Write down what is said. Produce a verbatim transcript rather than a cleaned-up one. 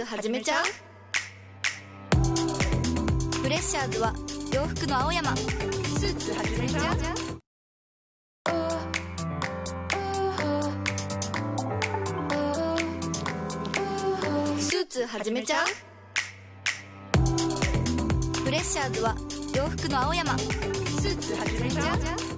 始めちゃう？フレッシャーズは洋服の青山。スーツ始めちゃう？スーツ始めちゃう？フレッシャーズは洋服の青山。スーツ始めちゃう？